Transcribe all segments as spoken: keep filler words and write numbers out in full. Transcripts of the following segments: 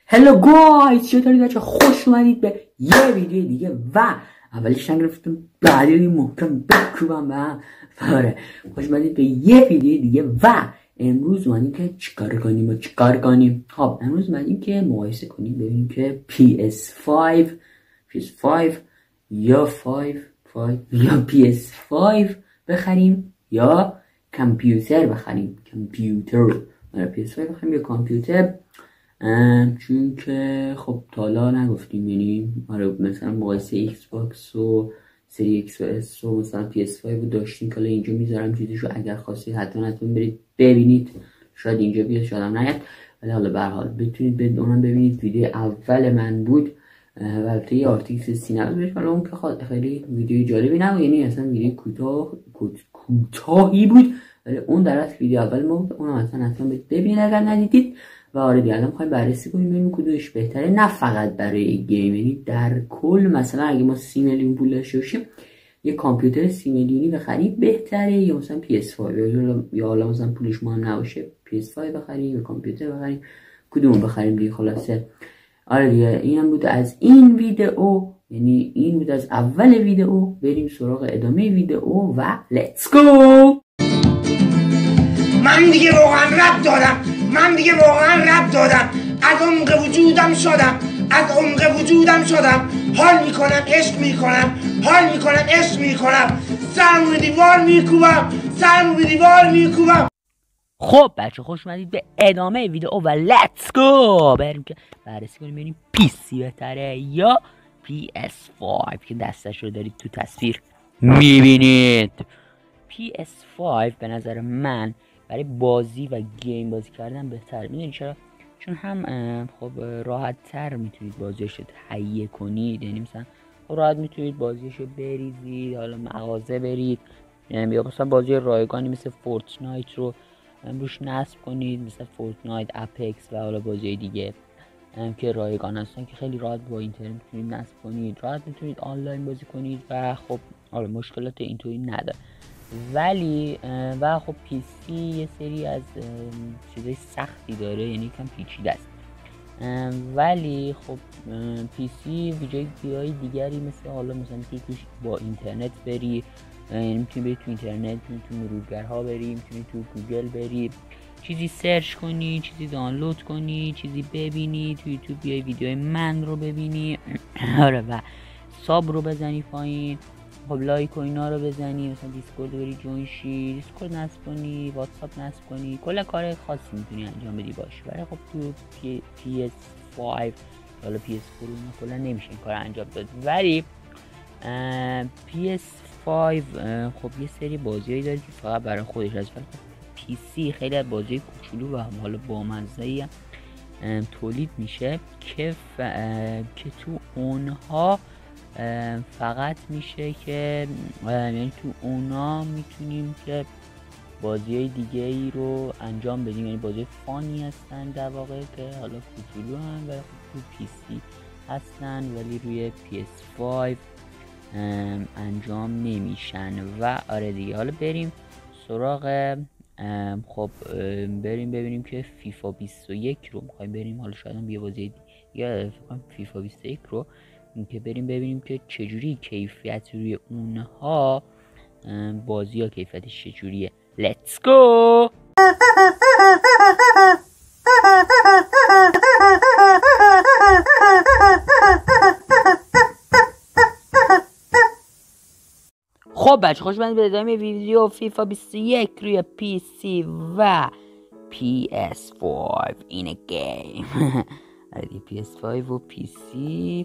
هلو گایز، چطورید بچه؟ خوش اومدید به یه ویدیو دیگه و اولش نگرفتم بعدی محکم بکوبم به هم. آره، خوش اومدید به یه ویدیو دیگه و امروز اومدیم که چیکار کنیم و چیکار کنیم. خب امروز اومدیم که مقایسه کنیم ببینیم که پی اس پنج پی اس پنج یا پنج پنج یا پی اس پنج بخریم یا کامپیوتر بخریم. کامپیوتر آره پی اس پنج بخریم یا کامپیوتر، چون که خب تا حالا نگفتیم. یعنی آره مثلا مقایسه ایکس باکس و سری ایکس و اس و مثلا پی اس پنج رو داشتیم که اینجا میذارم چیزشو، اگر خواستید حتما حتما برید ببینید. شاید اینجا بیاد شاید هم نیاد، ولی حالا به هر حال بتونید برید اونم ببینید. ویدیو اول من بود و البته یه آرتیکل سینما بهش، حالا اون که خیلی ویدیو جالبی نبود، یعنی اصلا ویدیو کوتاه کوتاهی بود، ولی اون در اصل ویدیو اول ما بود. اونم اصلا حتما برید ببینید اگر ندیدید. و آره دیگه الان می‌خوایم بررسی کنیم ببینیم کدومش بهتره، نه فقط برای گیم، یعنی در کل. مثلا اگه ما سی میلیون پول داشته باشیم یه کامپیوتر سی میلیونی بخریم بهتره، یا مثلا پی اس پنج، یا حالا مثلا پولش مهم نباشه پی اس پنج بخریم یا کامپیوتر بخریم، کدوم بخریم دیگه. خلاصه آره دیگه اینم بود از این ویدیو، یعنی این بود از اول ویدیو. بریم سراغ ادامه ویدیو و لیتس گو. من دیگه واقعا رب دادم من دیگه واقعا رب دادم از عمق وجودم شدم از عمق وجودم شدم حال میکنم، عشق میکنم، حال میکنم، عشق میکنم، سرمون دیوار میکوبم، سرمون دیوار میکوبم. خب بچه خوش اومدید به ادامه ویدیو و لیتس گو. بریم که بررسی کنیم ببینیم پی سی بهتره یا پی اس پنج که دستش رو دارید تو تصویر میبینید. پی اس پنج به نظر من برای بازی و گیم بازی کردن بهتر. میدونی چرا؟ چون هم خب راحت تر میتونید بازیشو تهیه کنید، یعنی مثلا خب راحت میتونید بازیشو بریزید، حالا مغازه برید یا مثلا بازی رایگانی مثل فورتنایت رو روش نصب کنید، مثل فورتنایت، اپکس و حالا بازی دیگه که رایگان هستن که خیلی راحت با اینترنت میتونید نصب کنید، راحت میتونید آنلاین بازی کنید و خب آره مشکلات اینطوری نداره. ولی و خب پی سی یه سری از چیزای سختی داره، یعنی کم پیچیده است. ولی خب پی سی ویژگی‌های دیگری مثل حالا مثلا میتونی توش با اینترنت بری، یعنی میتونی بری تو اینترنت، میتونی تو مرورگرها بری، میتونی تو گوگل بری چیزی سرچ کنی، چیزی دانلود کنی، چیزی ببینی، تو یوتیوب بیای ویدیوهای من رو ببینی آره و ساب رو بزنی پایین، خب لایک و اینا رو بزنی، مثلا دیسکورد بری جوین شی، دیسکورد نصب کنی، واتساپ نصب کنی، کلا کار خاصی میتونی انجام بدی باشه. ولی خب تو پی, پی اس پنج حالا پی اس چهار اینا کلا نمیشه این کار انجام داد. ولی پی اس پنج خب یه سری بازیایی داره که فقط برای خودش هست، ولی پی سی خیلی از بازی کوچولو و حالا بامزه‌ای تولید میشه که ف... که تو اونها فقط میشه که یعنی تو اونا میتونیم که بازی های دیگه ای رو انجام بدیم، یعنی بازی فانی هستن در واقع که حالا کوچولو هم و تو پی سی هستن ولی روی پی اس پنج انجام نمیشن. و آره دیگه حالا بریم سراغ خب بریم ببینیم که فیفا بیست و یک رو میخوایم بریم. حالا شاید هم یه بازی دیگه فکر کنم فیفا بیست و یک رو که بریم ببینیم که چجوری کیفیت روی اونها بازی ها کیفیتش چجوریه. لیتس گو. خب بچه خوش اومدید به ادامه ویدیو فیفا بیست و یک روی پی سی و پی اس پنج این گیم پی اس پنج و پی سی.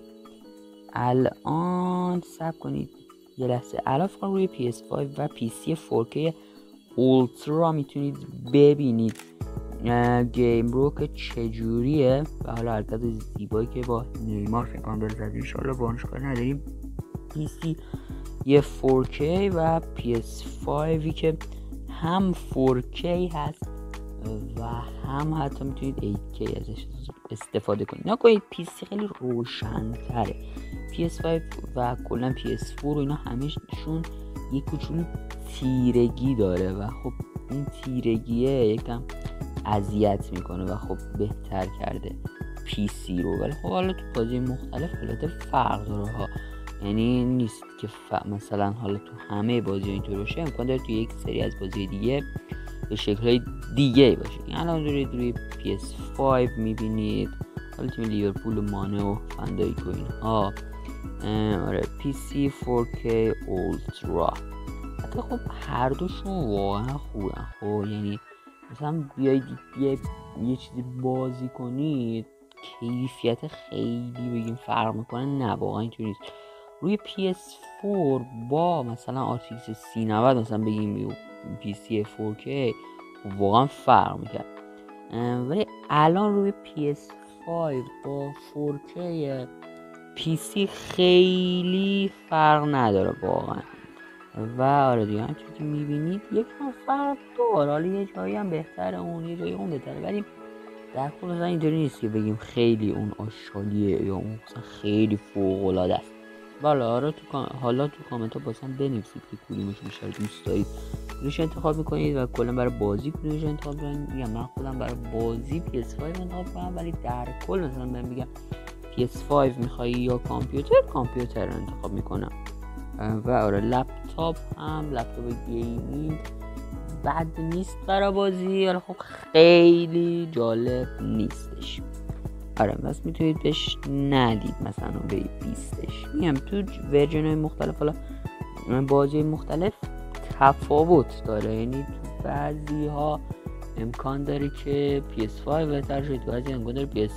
الان صبر کنید یه لحظه، الان فقط روی پی اس پنج و پی سی فور کی اولترا میتونید ببینید گیم رو که چجوریه و حالا حرکت زیبایی که با نیمار فکر کنم داره زده. انشالله بانشگاه نداریم. پی سی یه فور کی و پی اس پنج که هم فور کی هست و هم حتی میتونید ایت کی ازش استفاده کنید. نکنید پی سی خیلی روشن تره. پی اس پنج و کلا پی اس چهار و اینا همشون یه کوچولو تیرگی داره و خب این تیرگیه یکم اذیت میکنه و خب بهتر کرده. پی سی رو، ولی خب حالا تو بازی مختلف حالت فرق داره ها، یعنی نیست که ف... مثلا حالا تو همه بازی اینطور باشه، امکان داره تو یک سری از بازی دیگه به شکل‌های دیگه باشه. این الان دارید روی پی اس پنج میبینید حالا تیم لیورپول و مانه و فندایک و اینها. آره پی سی فور کی اولترا، حتی خب هر دوشون واقعا خوبن. خب یعنی مثلا بیایید بیایید یه چیزی بازی کنید کیفیت خیلی بگیم فرق میکنه، نه واقعا اینطوری نیست. روی پی اس فور با مثلا آر تی ایکس سی نود مثلا بگیم پی سی فور کی واقعا فرق میکرد، ولی الان روی پی اس پنج با فور کی پی سی خیلی فرق نداره واقعا. و آره دیگه همچون که میبینید یک کم فرق داره، حالا یه جایی هم بهتره اون، یه جایی اون بهتره، ولی در کل مثلا اینطوری نیست که بگیم خیلی اون آشالیه یا اون مثلا خیلی فوق العاده است. والا آره تو کام... حالا تو کامنت ها بازم بنویسید که کدومش بیشتر دوست دارید، کدومش انتخاب میکنید و کلا برای بازی کدومش انتخاب میکنید. میگم من خودم برای بازی پی اس پنج انتخاب کنم، ولی در کل مثلا من میگم پی اس پنج میخوای یا کامپیوتر، کامپیوتر انتخاب میکنم. و آره لپتاپ هم لپتاپ گیمینگ بد نیست برای بازی، ولی خب خیلی جالب نیستش. آره بس میتونید بهش ندید مثلا به بیستش. میگم تو ورژن های مختلف حالا بازی مختلف تفاوت داره، یعنی تو بعضی ها امکان داره که پی اس پنج بهتر شد، بعضی امکان داره پی اس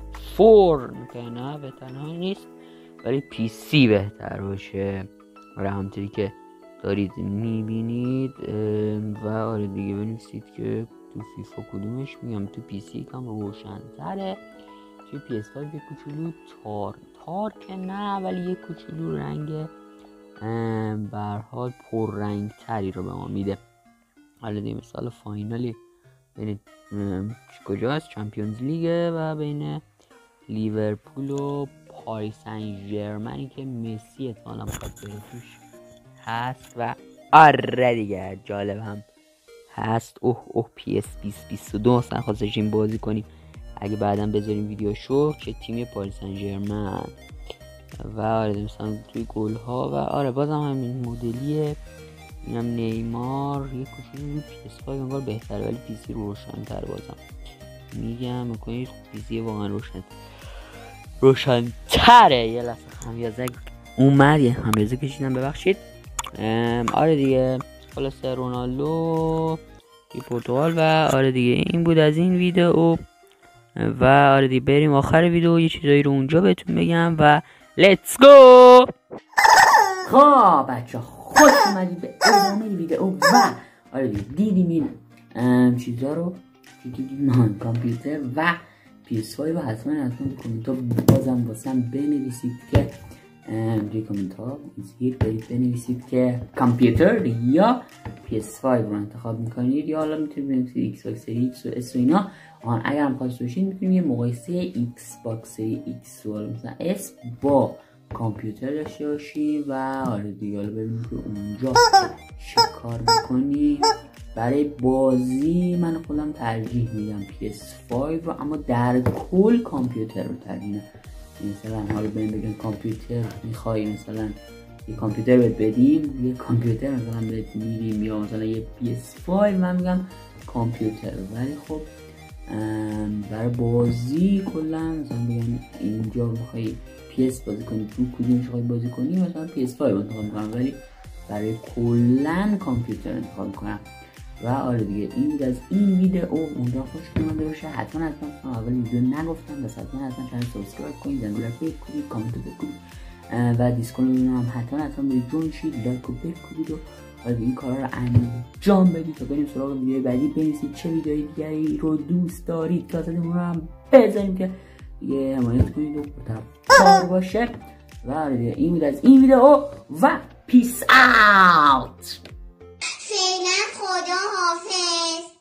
فور که نه بهتر نیست ولی پی سی بهتر باشه. آره همونطوری که دارید میبینید. و آره دیگه بنویسید که تو فیفا کدومش. میگم تو پی سی کم روشن تره، توی پی اس پنج یه کوچولو تار تار که نه ولی یه کوچولو رنگ به هر حال پر رنگ تری رو به ما میده. حالا دیگه مثال فاینالی بین کجاست؟ چمپیونز لیگه و بین لیورپول و پاریس سن ژرمنی که مسی احتمالاً میخواد بره توش هست. و آره دیگه جالب هم هست. اوه اوه پی اس بیست بیست و دو مثلا خواستشیم بازی کنیم، اگه بعدم بذاریم ویدیوشو که تیم پاریس سن ژرمن. و آره مثلا توی گل ها و آره بازم همین مدلیه. اینم نیمار یه کوچولو روی پی اس پنج انگار بهتره ولی پی سی روشن تر. بازم میگم میکنید پی سی واقعا روشن روشن تره. یه لحظه خمیازه اومد، یه خمیازه کشیدم ببخشید. آره دیگه خلاصه رونالدو توی پرتغال. و آره دیگه این بود از این ویدیو. و آره دیگه بریم آخر ویدیو یه چیزایی رو اونجا بهتون بگم و لیتس گو. خب بچه خوش اومدید به ادامه ویدیو. و آره دیگه دیدیم این چیزا رو که دیدیم کامپیوتر و پی اس پنج رو حتما حتما تو کامنت ها بازم بازم بنویسید که توی کامنت ها برید بنویسید که کامپیوتر یا پی اس پنج رو انتخاب میکنید، یا حالا میتونید بنویسید ایکس باکس سری ایکس و اس و اینا. آن اگر هم خواست باشید میتونید یه مقایسه ایکس باکس سری ایکس و مثلا اس با کامپیوتر داشته باشید. و آره دیگه حالا ببینید که اونجا چه کار میکنید. برای بازی من خودم ترجیح میدم پی اس پنج رو، اما در کل کامپیوتر رو ترجیح میدم. مثلا حالا بهم بگن کامپیوتر میخوای مثلا یه کامپیوتر بهت بدیم، یه کامپیوتر مثلا بهت میدیم، یا مثلا یه پی اس پنج من میگم کامپیوتر. ولی خب برای بازی کلا مثلا بگم اینجا میخوای پی اس بازی کنی، تو کدومش میخوای بازی کنی مثلا پی اس پنج انتخاب میکنم، ولی برای کلا کامپیوتر انتخاب میکنم. و آره دیگه این بود از این ویدیو. اونجا خوش اومده باشه. حتما حتما اول ویدیو نگفتم بس حتما حتما کانال سابسکرایب کنید، زنگوله رو بکنید، کامنت رو بکنید و دیسکورد رو هم حتما حتما برید جوین شید، لایک رو بکنید و آره این کارا رو انجام بدید تا بریم سراغ ویدیو بعدی. بنویسید چه ویدیوهای دیگری رو دوست دارید تا اون رو هم بذاریم که یه حمایت کنید و کار باشه. و آره دیگه این بود از این ویدیو و پیس اوت. فعلا خدا حافظ.